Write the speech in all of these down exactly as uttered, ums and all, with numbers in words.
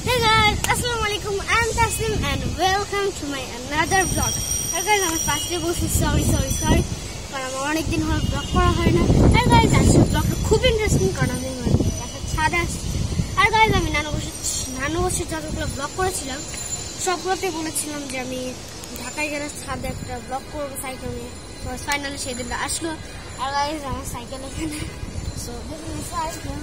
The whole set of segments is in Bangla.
Hey guys, Assalamualaikum. I'm Taslim and welcome to my another vlog. Hey guys, I'm firstly বলছি sorry sorry sorry কারণ আমার অনেক দিন হলো ব্লগ করা হয় না। Hey guys, আজকের ব্লগটা খুব ইন্টারেস্টিং কারণ আমি একটা ছাদে আসছি। আর guys, আমি নানু বসে নানু বসে যতগুলো ব্লগ করেছিলাম সবগুলোতে বলেছিলাম যে আমি ঢাকায় গেলে ছাদে একটা ব্লগ করবো সাইকেল নিয়ে। তো ফাইনালি সেই দিনটা আসলো। আর guys, আমার সাইকেল এখানে so this is my cycle.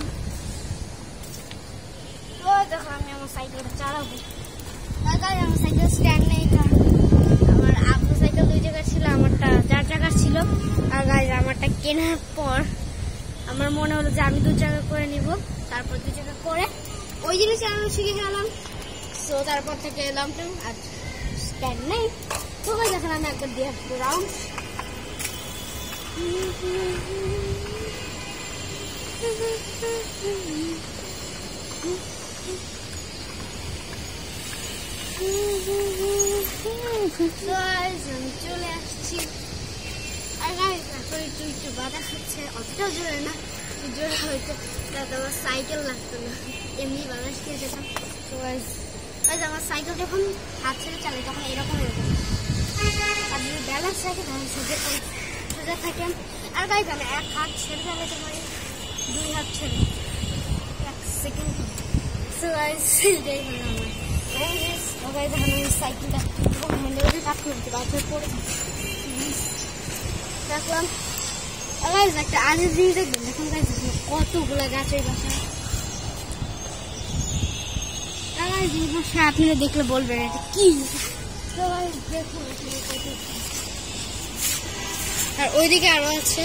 দেখো আমি আমার সাইকেলটা চালাবো। আমার সাইকেল স্ট্যান্ড নেই কারণ আমার আব্বু সাইকেল দুই জায়গায় ছিল, আমারটা চার জায়গার ছিল। আর গাইজ আমারটা কেনার পর আমার মনে হলো যে আমি দু জায়গা করে নিব, তারপর দু জায়গা করে ওই জিনিস আমি শিখে গেলাম। সো তারপর থেকে এলাম তো আর স্ট্যান্ড নেই। তো গাইজ এখন আমি একবার দিয়ে আসবো রাউন্ড। আমি চলে আসছি। আর এখন একটু একটু বাতাস হচ্ছে, অতটাও জোরে না, জোরে হয়তো আমার সাইকেল লাগতো না, এমনি বাতাস খেয়ে যেতাম। তো আমার সাইকেল যখন হাত ছেড়ে চালাই তখন এরকম এরকম আর যদি ব্যালেন্স রাখে তখন সোজা সোজা থাকেন। আর গাইজ আমি এক হাত ছেড়ে চালাতে পারি, দুই হাত ছেড়ে এক সেকেন্ড। তো গাইজ এটাই হলো আমার সাইকেলটা হ্যান্ডেলে কাজ করতে গাছের পড়ে দেখলাম। একটা আজের জিনিস দেখবেন এখন গাছ কতগুলো গাছের বাসায় জিনিস আপনারা দেখলে বলবেন এটা কি। আর ওইদিকে আরো আছে।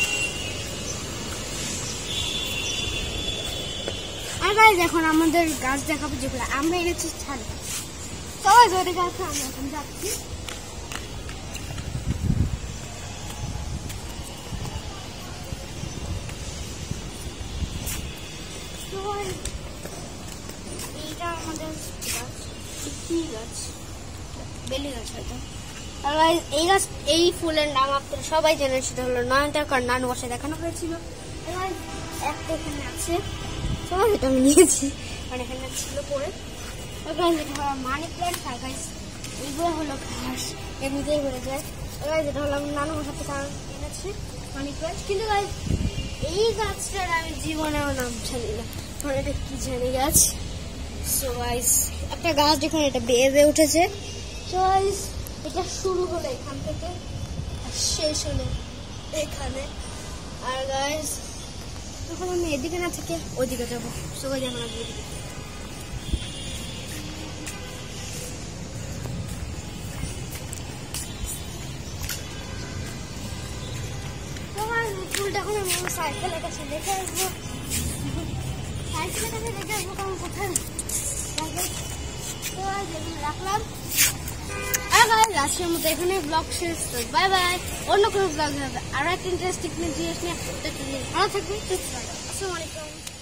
আর গাইজ এখন আমাদের গাছ দেখাবো যেগুলো আমরা এনেছি ছাড়ে। সবাই ধরে গেছে, আমরা এখন যাচ্ছি। এইটা আমাদের গাছ, কি গাছ? বেলি গাছ হয়তো। আর এই গাছ, এই ফুলের নাম আপনারা সবাই জানেন, সেটা হলো নয়নতারা। নানু বসে দেখানো হয়েছিল। একটা এখানে আছে, সবাই এটা আমি নিয়েছি মানে এখানে ছিল পরে। মানি প্ল্যান্ট আর গাইজ এইগুলো হলো ঘাস, এমনিতেই হয়ে যায়। গাইজ এটা হলো আমি নানু বসাতে কারণ এনেছি মানি প্ল্যান্ট। কিন্তু গাইজ এই গাছটার আমি জীবনেও নাম জানি না, মানে এটা কি জানি গাছ। সো গাইজ একটা গাছ যখন এটা বেঁধে উঠেছে, তো গাইজ এটা শুরু হলো এখান থেকে আর শেষ হলো এখানে। আর গাইজ তখন আমি এদিকে না থেকে ওইদিকে যাবো। সো গাইজ এখন আমি ফুলটা এখন আমি আমার সাইকেলের কাছে দেখে আসবো। সাইকেলের কাছে দেখে আসবো কারণ কোথায় রাখলাম। আর গাইজ আজকের মতো এখানে ব্লগ শেষ। বাই বাই, অন্য কোনো ব্লগ হবে আরো একটা ইন্টারেস্টিং জিনিস নিয়ে। ভালো থাকবেন, আসসালামু আলাইকুম।